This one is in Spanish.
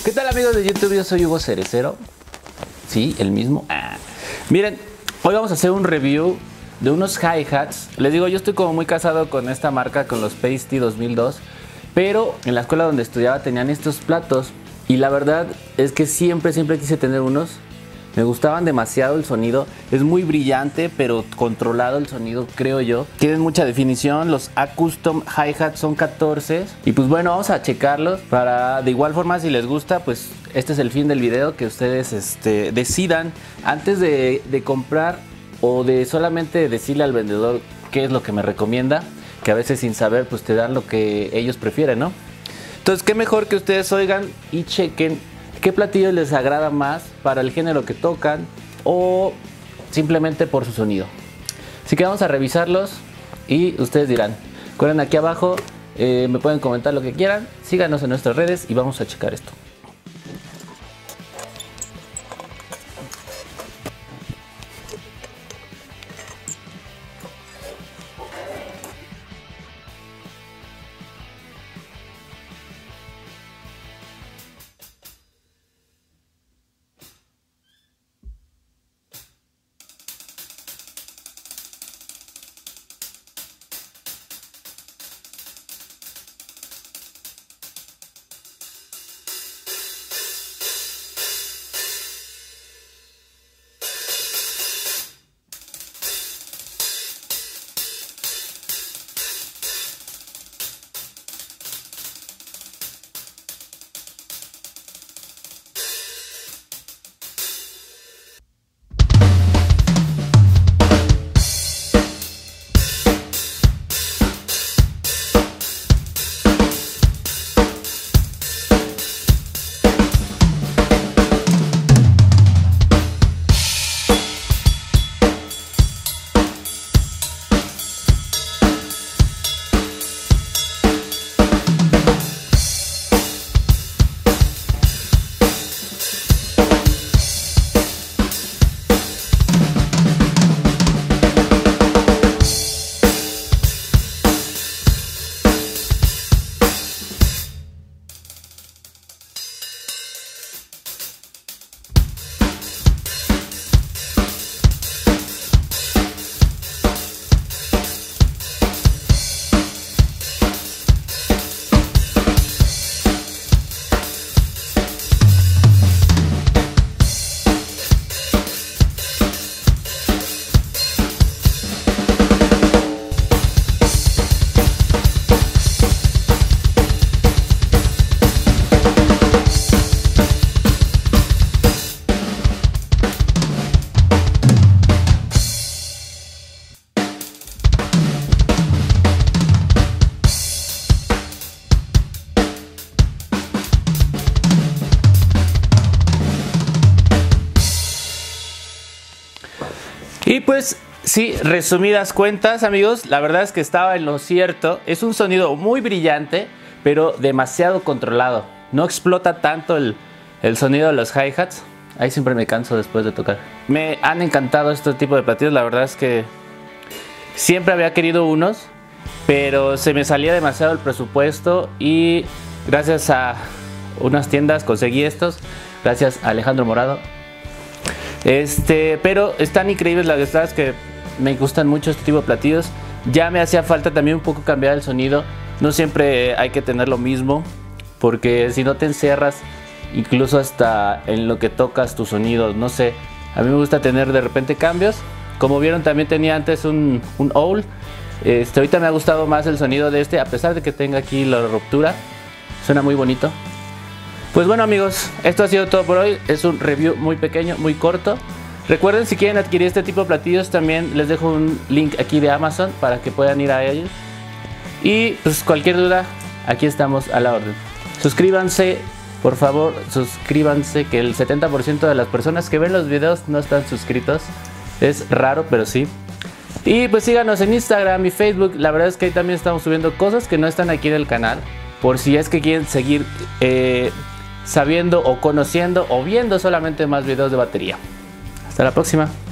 ¿Qué tal amigos de YouTube? Yo soy Hugo Cerecero. Sí, el mismo. Miren, hoy vamos a hacer un review de unos hi-hats. Les digo, yo estoy como muy casado con esta marca, con los Paiste 2002. Pero en la escuela donde estudiaba tenían estos platos. Y la verdad es que siempre quise tener unos. Me gustaban demasiado el sonido. Es muy brillante, pero controlado el sonido, creo yo. Tienen mucha definición. Los A-Custom Hi-Hats son 14. Y pues bueno, vamos a checarlos para, de igual forma, si les gusta, pues este es el fin del video. Que ustedes decidan antes de comprar o de solamente decirle al vendedor qué es lo que me recomienda. Que a veces sin saber, pues te dan lo que ellos prefieren, ¿no? Entonces, qué mejor que ustedes oigan y chequen qué platillo les agrada más para el género que tocan o simplemente por su sonido. Así que vamos a revisarlos y ustedes dirán. Recuerden, aquí abajo me pueden comentar lo que quieran. Síganos en nuestras redes y vamos a checar esto. Y pues sí, resumidas cuentas amigos, la verdad es que estaba en lo cierto. Es un sonido muy brillante, pero demasiado controlado. No explota tanto el sonido de los hi-hats. Ahí siempre me canso después de tocar. Me han encantado este tipo de platillos. La verdad es que siempre había querido unos, pero se me salía demasiado el presupuesto. Y gracias a unas tiendas conseguí estos. Gracias a Alejandro Morado. Pero están increíbles, la verdad es que me gustan mucho este tipo de platillos. Ya me hacía falta también un poco cambiar el sonido. No siempre hay que tener lo mismo, porque si no te encierras incluso hasta en lo que tocas tus sonidos. No sé, a mí me gusta tener de repente cambios. Como vieron, también tenía antes un owl. Ahorita me ha gustado más el sonido de a pesar de que tenga aquí la ruptura. Suena muy bonito. Pues bueno amigos, esto ha sido todo por hoy. Es un review muy pequeño, muy corto. Recuerden, si quieren adquirir este tipo de platillos, también les dejo un link aquí de Amazon para que puedan ir a ellos. Y pues cualquier duda, aquí estamos a la orden. Suscríbanse, por favor, suscríbanse, que el 70% de las personas que ven los videos no están suscritos. Es raro, pero sí. Y pues síganos en Instagram y Facebook. La verdad es que ahí también estamos subiendo cosas que no están aquí en el canal, por si es que quieren seguir sabiendo o conociendo o viendo solamente más videos de batería. Hasta la próxima.